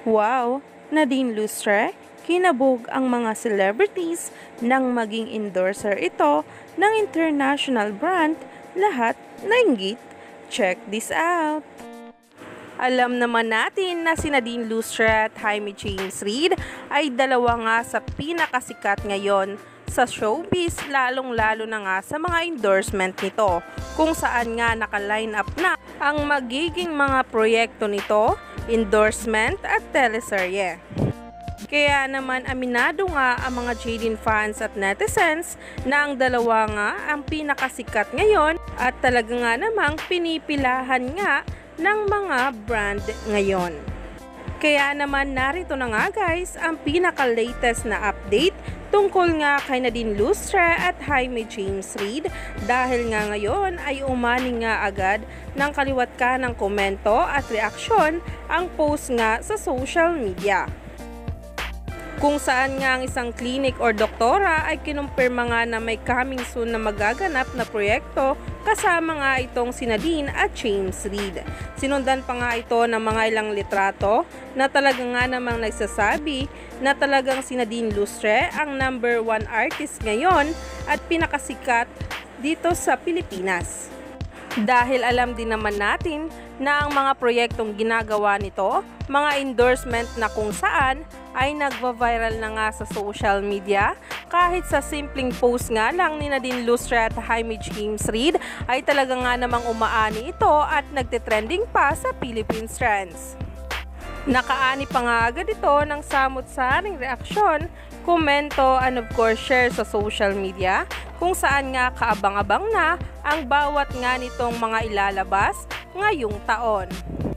Wow! Nadine Lustre, kinabog ang mga celebrities nang maging endorser ito ng international brand, lahat nainggit. Check this out! Alam naman natin na si Nadine Lustre at Jaime James Reid ay dalawa nga sa pinakasikat ngayon sa showbiz, lalong-lalo na nga sa mga endorsement nito, kung saan nga naka-line up na ang magiging mga proyekto nito, endorsement at teleserye. Kaya naman aminado nga ang mga Jaden fans at netizens na ang dalawa nga ang pinakasikat ngayon at talaga nga namang pinipilahan nga ng mga brand ngayon. Kaya naman narito na nga guys ang pinaka-latest na update tungkol nga kay Nadine Lustre at Jaime James Reid, dahil nga ngayon ay umani nga agad ng kaliwat ka ng komento at reaksyon ang post nga sa social media. Kung saan nga ang isang clinic or doktora ay kinumpirma nga na may coming soon na magaganap na proyekto kasama nga itong si Nadine at James Reid. Sinundan pa nga ito ng mga ilang litrato na talaga nga namang nagsasabi na talagang si Nadine Lustre ang #1 artist ngayon at pinakasikat dito sa Pilipinas. Dahil alam din naman natin na ang mga proyektong ginagawa nito, mga endorsement na kung saan ay nagva-viral na nga sa social media, kahit sa simpleng post nga lang ni Nadine Lustre at Jaime James Reid ay talaga nga namang umaani ito at nagtitrending pa sa Philippine Trends. Nakaani pa nga agad ito ng samot-saring reaksyon, komento and of course share sa social media, kung saan nga kaabang-abang na ang bawat nga nitong mga ilalabas ngayong taon.